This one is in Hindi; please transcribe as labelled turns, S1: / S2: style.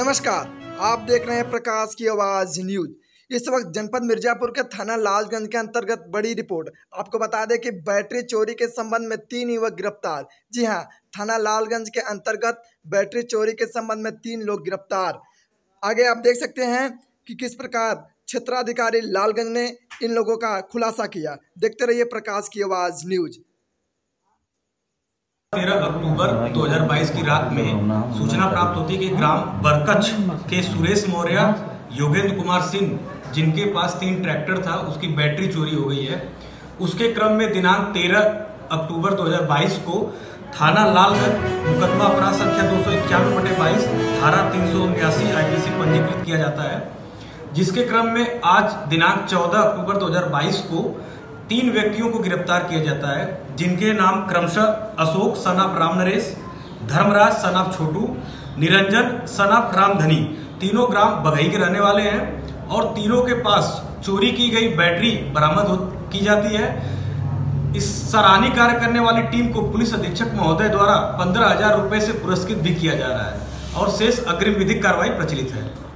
S1: नमस्कार, आप देख रहे हैं प्रकाश की आवाज न्यूज। इस वक्त जनपद मिर्जापुर के थाना लालगंज के अंतर्गत बड़ी रिपोर्ट। आपको बता दें कि बैटरी चोरी के संबंध में 3 युवक गिरफ्तार। जी हां, थाना लालगंज के अंतर्गत बैटरी चोरी के संबंध में 3 लोग गिरफ्तार। आगे आप देख सकते हैं कि किस प्रकार क्षेत्राधिकारी लालगंज ने इन लोगों का खुलासा किया। देखते रहिए प्रकाश की आवाज न्यूज।
S2: 13 अक्टूबर 2022 की रात में सूचना प्राप्त होती है कि ग्राम बरकच के सुरेश मौर्य, योगेंद्र कुमार सिंह, जिनके पास 3 ट्रैक्टर था, उसकी बैटरी चोरी हो गई है। उसके क्रम में दिनांक 13 अक्टूबर 2022 को थाना लालगंज मुकदमा अपराध संख्या 291/22 धारा 379 IPC पंजीकृत किया जाता है। जिसके क्रम में आज दिनांक 14 अक्टूबर 2022 को 3 व्यक्तियों को गिरफ्तार किया जाता है, जिनके नाम क्रमशः Ashok son of Ram Naresh, Dharmraj son of Chhotu, Niranjan son of Ramdhani, तीनों ग्राम बघई के रहने वाले हैं और तीनों के पास चोरी की गई बैटरी बरामद की जाती है। इस सराहनीय कार्य करने वाली टीम को पुलिस अधीक्षक महोदय द्वारा 15,000 रुपए से पुरस्कृत भी किया जा रहा है और शेष अग्रिम विधिक कार्रवाई प्रचलित है।